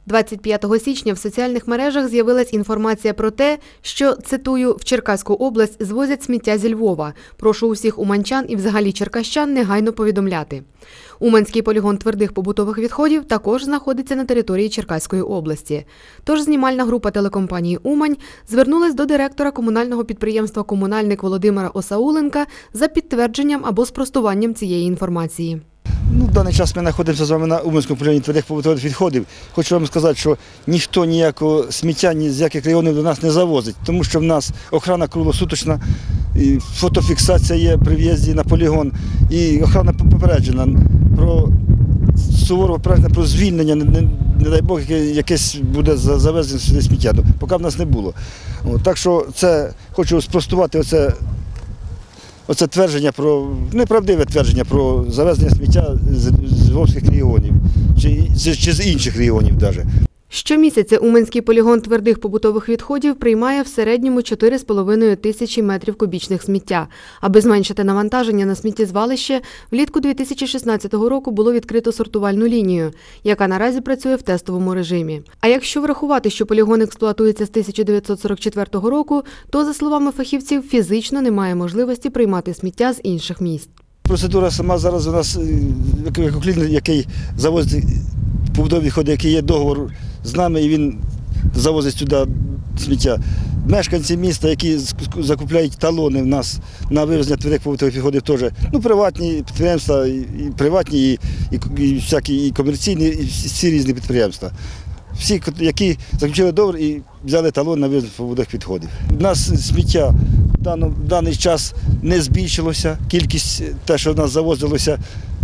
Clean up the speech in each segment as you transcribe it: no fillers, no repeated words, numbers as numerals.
25 січня в соціальних мережах з'явилась інформація про те, що, цитую, в Черкаську область звозять сміття зі Львова. Прошу усіх уманчан і взагалі черкащан негайно повідомляти. Уманський полігон твердих побутових відходів також знаходиться на території Черкаської області. Тож знімальна група телекомпанії «Умань» звернулась до директора комунального підприємства «Комунальник» Володимира Осауленка за підтвердженням або спростуванням цієї інформації. В даний час ми знаходимося з вами на Уманському полігоні твердих побутових відходів. Хочу вам сказати, що ніхто ніякого сміття, ні з яких районів до нас не завозить, тому що в нас охорона круглосуточна, і фотофіксація є при в'їзді на полігон, і охорона попереджена про суворо про звільнення, не дай Бог, якесь буде завезено сюди сміття, поки в нас не було. Так що це, хочу спростувати оце твердження неправдиве твердження про завезення сміття з львовських регіонів, чи з інших регіонів навіть. Щомісяця Уманський полігон твердих побутових відходів приймає в середньому 4,5 тисячі метрів кубічних сміття. Аби зменшити навантаження на сміттєзвалище, влітку 2016 року було відкрито сортувальну лінію, яка наразі працює в тестовому режимі. А якщо врахувати, що полігон експлуатується з 1944 року, то, за словами фахівців, фізично немає можливості приймати сміття з інших міст. Процедура сама зараз у нас, який завозить побутові відходи, який є договор з нами, і він завозить сюди сміття. Мешканці міста, які закупляють талони в нас на вивезення твердих побутових відходів, теж приватні підприємства, і приватні, і всякі, і комерційні, і всі різні підприємства. Всі, які заключили договір і взяли талон на вивезення побутових відходів. У нас сміття в даний час не збільшилося, кількість те, що в нас завозилося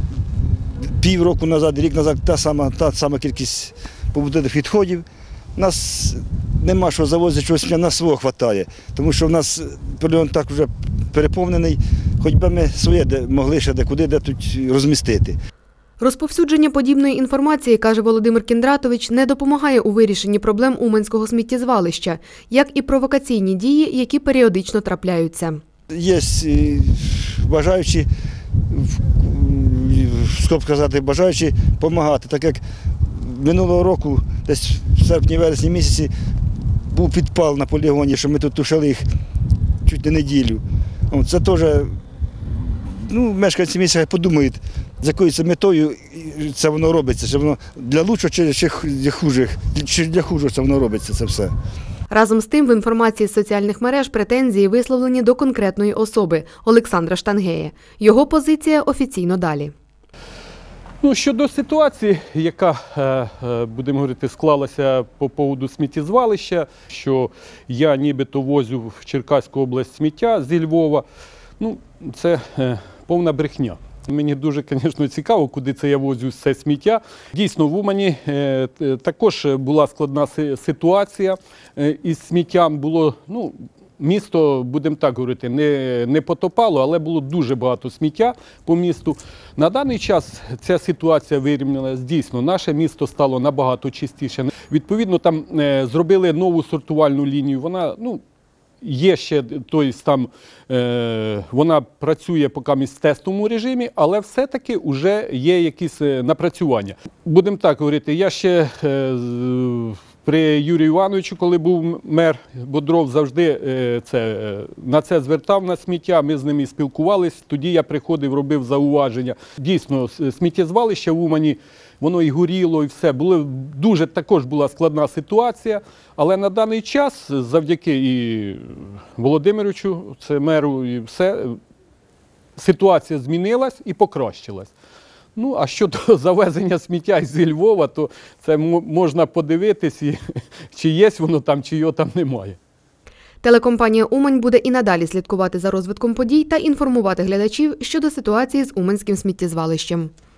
півроку назад, рік назад, та сама кількість побутових відходів. У нас нема що завозити, чогось сміття, нас свого вистачає, тому що в нас полігон так вже переповнений, хоч би ми своє могли ще де тут розмістити. Розповсюдження подібної інформації, каже Володимир Кіндратович, не допомагає у вирішенні проблем Уманського сміттєзвалища, як і провокаційні дії, які періодично трапляються. Є бажаючі, бажаючи допомагати, так як минулого року, десь в серпні-вересні місяці, був підпал на полігоні, що ми тут тушили їх чуть не неділю. Це теж, мешканці міста подумають, з якою це метою це воно робиться, чи воно для лучшого, чи для хужого це воно робиться, це все. Разом з тим, в інформації з соціальних мереж претензії висловлені до конкретної особи – Олександра Штангея. Його позиція офіційно далі. Щодо ситуації, яка, будемо говорити, склалася по поводу сміттєзвалища, що я нібито возю в Черкаську область сміття зі Львова, це повна брехня. Мені дуже, звісно, цікаво, куди це я возю це сміття. Дійсно, в Умані також була складна ситуація із сміттям. Було, місто, будемо так говорити, не потопало, але було дуже багато сміття по місту. На даний час ця ситуація вирівнялась. Дійсно, наше місто стало набагато чистіше. Відповідно, там зробили нову сортувальну лінію. Вона, є ще, вона працює поки в тестовому режимі, але все-таки вже є якісь напрацювання. Будемо так говорити, я ще при Юрію Івановичу, коли був мер Бодров, завжди на це звертав на сміття, ми з ними спілкувалися, тоді я приходив, робив зауваження. Дійсно, сміттєзвалище в Умані, воно і горіло, і все. Також була складна ситуація, але на даний час, завдяки і Володимировичу, це меру, і все, ситуація змінилась і покращилась. А щодо завезення сміття зі Львова, то це можна подивитись, чи є воно там, чи його там немає. Телекомпанія «Умань» буде і надалі слідкувати за розвитком подій та інформувати глядачів щодо ситуації з Уманським сміттєзвалищем.